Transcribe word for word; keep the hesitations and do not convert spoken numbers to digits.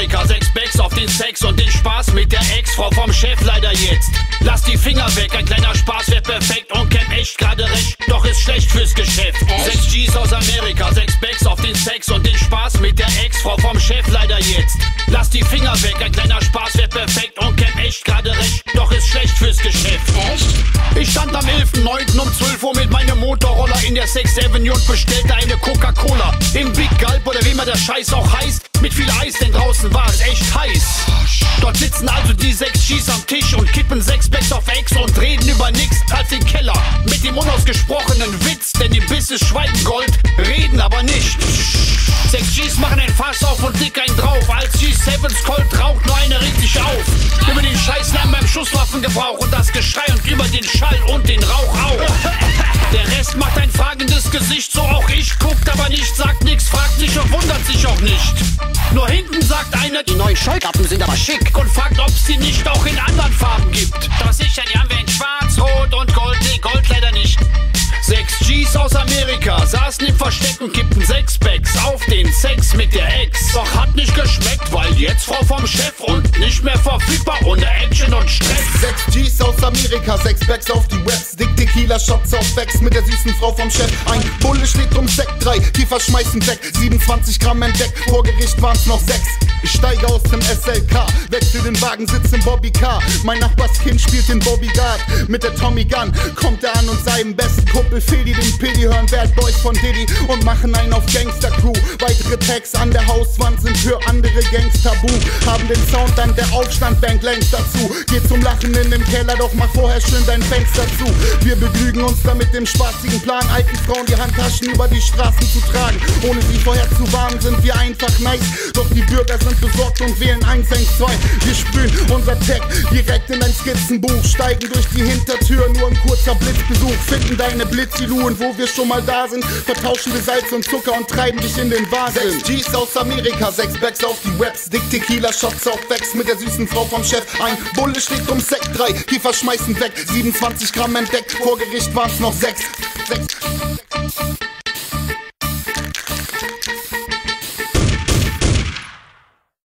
Amerika, sechs Bags auf den Sex und den Spaß mit der Ex-Frau vom Chef leider jetzt. Lass die Finger weg, ein kleiner Spaß wär perfekt und kennt echt gerade recht, doch ist schlecht fürs Geschäft. Sechs G's aus Amerika, sechs Bags auf den Sex und den Spaß mit der Ex-Frau vom Chef leider jetzt. Lass die Finger weg, ein kleiner Spaß wär perfekt und kennt echt gerade recht, doch ist schlecht fürs Geschäft. Echt? Ich stand am elften neunten um zwölf Uhr mit meinem Motorroller in der sechsten Avenue und bestellte eine Coca-Cola im Big Gulp oder wie immer der Scheiß auch heißt, mit viel Eis, denn draußen war es echt heiß. Dort sitzen also die sechs G's am Tisch und kippen sechs Bags auf Ex und reden über nix als den Keller mit dem unausgesprochenen Witz, denn im Biss ist Schweigengold, reden aber nicht. Sechs G's machen ein Fass auf und dick einen drauf, als G siebens Colt raucht, nur eine regt sich auf. Über den Scheißlärm beim Schusswaffengebrauch und das Geschrei und über den Schall und den Rauch auch. Der Rest macht ein fragendes Gesicht, so auch ich, guckt aber nicht, sagt nix, fragt nicht und wundert sich auch nicht. Nur hinten sagt einer, Die neuen Scheuklappen sind aber schick. und fragt, ob es die nicht auch in anderen Farben gibt. Doch sicher, die haben wir in schwarz, rot und gold, nee, Gold leider nicht. Sechs G's aus Amerika saßen im Versteck und kippten sechs Bags auf den Sex mit der Ex. Doch hat nicht geschmeckt, weil jetzt Frau vom Chef und nicht mehr verfügbar ohne Action und Stress. Sechs G's aus Amerika, sechs Bags auf die Webs, dick Tequila Shots auf Bags mit der süßen Frau vom Chef. Ein Bulle steht um Sekt, drei Kiefer schmeißen weg, siebenundzwanzig Gramm entdeckt, vor Gericht waren's noch sechs. Ich steige aus dem S L K, wechsel den Wagen, sitz im Bobby Car. Mein Nachbarskind spielt den Bodyguard mit der Tommy Gun. Kommt er an und seinem besten Kumpel Fedi, den Piddy, hören Bad Boys von Diddy und machen einen auf Gangster Crew. Weitere Tags an der Hauswand sind für andere Gangs tabu. Haben den Sound an der Aufstandbank längst dazu. Geht zum Lachen in dem Keller, doch mach vorher schön dein Fenster zu. Wir begnügen uns damit dem spaßigen Plan, alten Frauen die Handtaschen über die Straßen zu tragen. Ohne sie vorher zu warnen, sind wir einfach nice. Doch die Bürger sind besorgt und wählen eins eins zwei. Wir sprühen unser Tag direkt in dein Skizzenbuch, steigen durch die Hintertür, nur ein kurzer Blitzbesuch. Finden deine Blitzilu und wo wir schon mal da sind, vertauschen wir Salz und Zucker und treiben dich in den Wahnsinn. Sechs G's aus Amerika, sechs Bags auf die Webs, dick Tequila Shots auf Bags mit der süßen Frau vom Chef. Ein Bulle steht um Sekt, drei Kiefer schmeißen weg, siebenundzwanzig Gramm entdeckt, vor Gericht waren's noch sechs. Sechs.